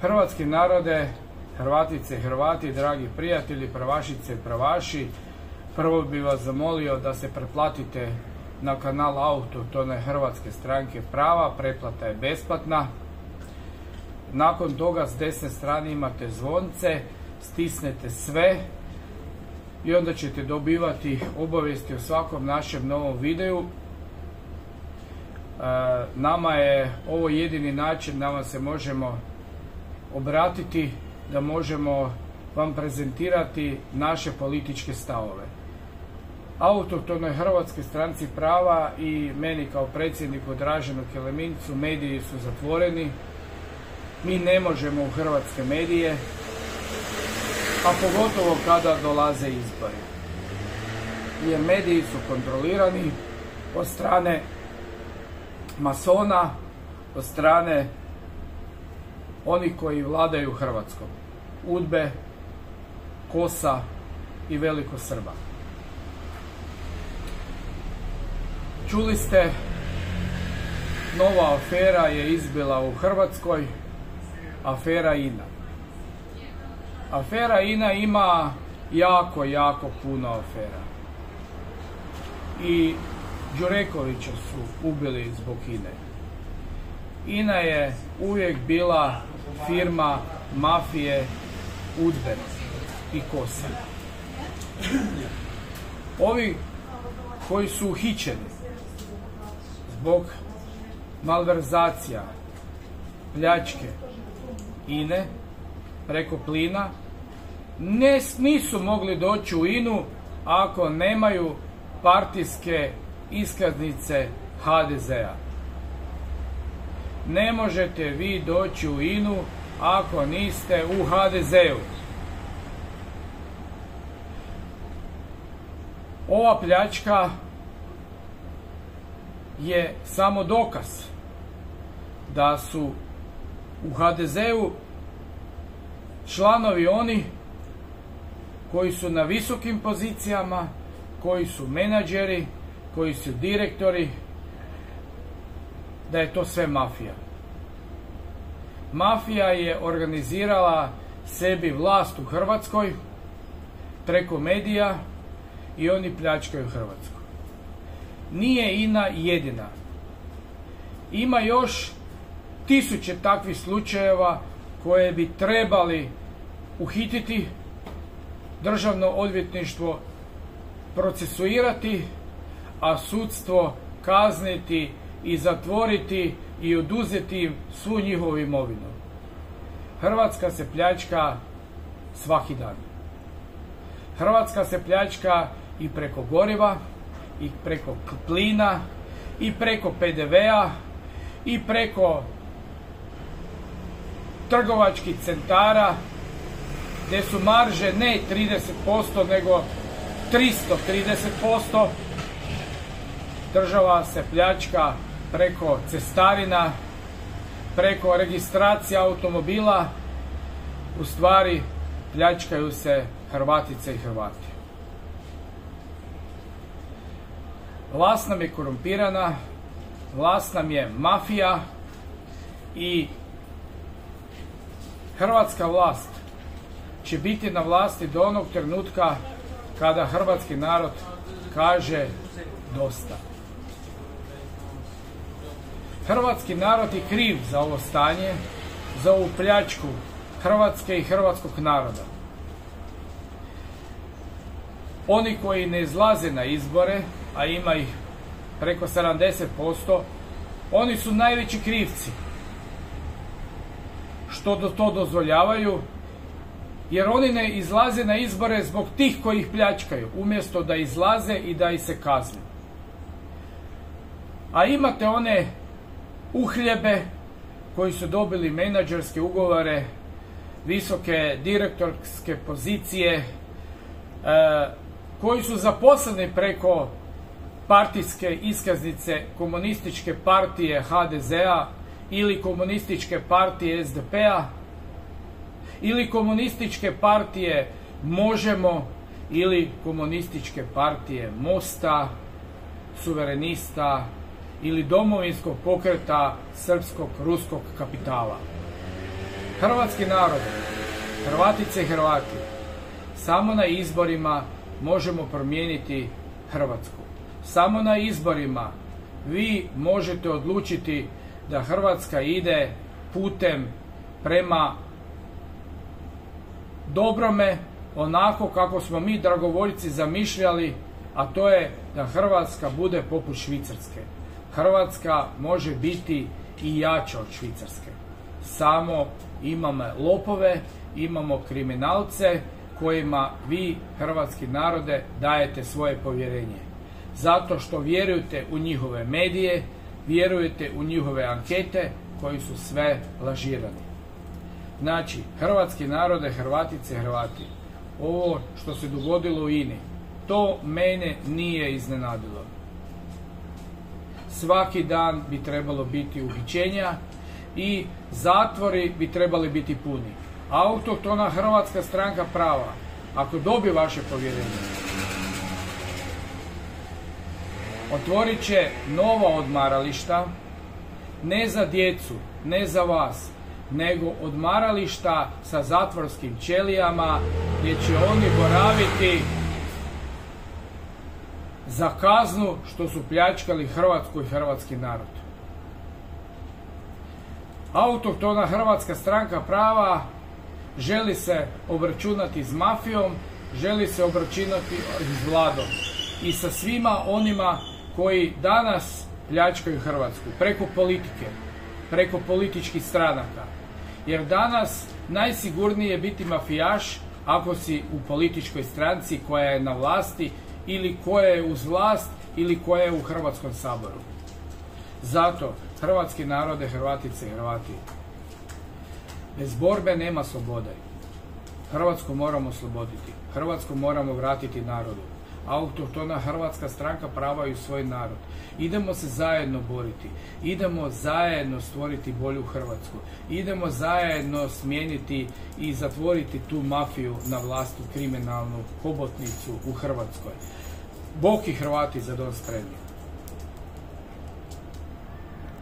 Hrvatski narode, Hrvatice i Hrvati, dragi prijatelji, prvašice i prvaši, prvo bih vas zamolio da se pretplatite na kanal Autohtone Hrvatske stranke prava, pretplata je besplatna. Nakon toga s desne strane imate zvonce, stisnete sve i onda ćete dobivati obavijesti o svakom našem novom videu. Nama je ovo jedini način da vam se možemo obratiti, da možemo vam prezentirati naše političke stavove. Autohtonoj Hrvatske stranci prava i meni kao predsjedniku Draženu Kelemincu mediji su zatvoreni. Mi ne možemo u hrvatske medije, a pogotovo kada dolaze izbori. Jer mediji su kontrolirani od strane masona, od strane onih koji vladaju Hrvatskom. UDBE, KOS-a i velikosrba. Čuli ste, nova afera je izbila u Hrvatskoj, afera INA. Afera INA ima jako puno afera. I Đurekovića su ubili zbog INA. INA je uvijek bila firma mafije, UDBE i KOS-a. Ovi koji su uhićeni zbog malverzacija, pljačke INE preko plina, nisu mogli doći u INU ako nemaju partijske iskaznice HDZ-a. Ne možete vi doći u INU ako niste u HDZ-u. Ova pljačka je samo dokaz da su u HDZ-u članovi oni koji su na visokim pozicijama, koji su menadžeri, koji su direktori, da je to sve mafija. Mafija je organizirala sebi vlast u Hrvatskoj preko medija i oni pljačkaju Hrvatsku. Nije INA jedina. Ima još tisuće takvih slučajeva koje bi trebali uhititi, državno odvjetništvo procesuirati, a sudstvo kazniti i zatvoriti i oduzeti im svu njihovu imovinu. Hrvatska se pljačka svaki dan. Hrvatska se pljačka i preko goriva, i preko plina, i preko PDV-a, i preko trgovačkih centara, gdje su marže ne 30%, nego 330%. Država se pljačka preko cestarina, preko registracija automobila. U stvari, pljačkaju se Hrvatice i Hrvati. Vlast nam je korumpirana, vlast nam je mafija i hrvatska vlast će biti na vlasti do onog trenutka kada hrvatski narod kaže dosta. Hrvatski narod je kriv za ovo stanje, za ovu pljačku Hrvatske i hrvatskog naroda. Oni koji ne izlaze na izbore, a ima ih preko 70%, oni su najveći krivci što to dozvoljavaju, jer oni ne izlaze na izbore zbog tih koji ih pljačkaju, umjesto da izlaze i da ih se kazni. A imate one uhljebe koji su dobili menadžerske ugovore, visoke direktorske pozicije, koji su zaposleni preko partijske iskaznice komunističke partije HDZ-a ili komunističke partije SDP-a ili komunističke partije Možemo ili komunističke partije Mosta, Suverenista ili domovinskog pokreta srpskog ruskog kapitala. Hrvatski narod, Hrvatice i Hrvati, samo na izborima možemo promijeniti Hrvatsku. Samo na izborima vi možete odlučiti da Hrvatska ide putem prema dobrome, onako kako smo mi dragovoljci zamišljali, a to je da Hrvatska bude poput Švicarske. Hrvatska može biti i jača od Švicarske. Samo imamo lopove, imamo kriminalce kojima vi, hrvatski narode, dajete svoje povjerenje. Zato što vjerujete u njihove medije, vjerujete u njihove ankete koji su sve lažirani. Znači, hrvatski narode, Hrvatice i Hrvati, ovo što se dogodilo u INA-i, to mene nije iznenadilo. Svaki dan bi trebalo biti uhićenja i zatvori bi trebali biti puni. Autohtona Hrvatska stranka prava, ako dobije vaše povjerenje, otvorit će nova odmarališta, ne za djecu, ne za vas, nego odmarališta sa zatvorskim ćelijama gdje će oni boraviti za kaznu što su pljačkali Hrvatsku i hrvatski narod. Autohtona Hrvatska stranka prava želi se obračunati s mafijom, želi se obračunati s vladom i sa svima onima koji danas pljačkaju Hrvatsku preko politike, preko političkih stranaka. Jer danas najsigurnije je biti mafijaš ako si u političkoj stranci koja je na vlasti ili koja je uz vlast ili koja je u Hrvatskom saboru. Zato, hrvatski narode, Hrvatice i Hrvati, bez borbe nema slobode. Hrvatsku moramo osloboditi. Hrvatsku moramo vratiti narodu. Autohtona Hrvatska stranka prava i svoj narod. Idemo se zajedno boriti. Idemo zajedno stvoriti bolju Hrvatsku. Idemo zajedno smijeniti i zatvoriti tu mafiju na vlastu, kriminalnu hobotnicu u Hrvatskoj. Bog i Hrvati za dom spremni.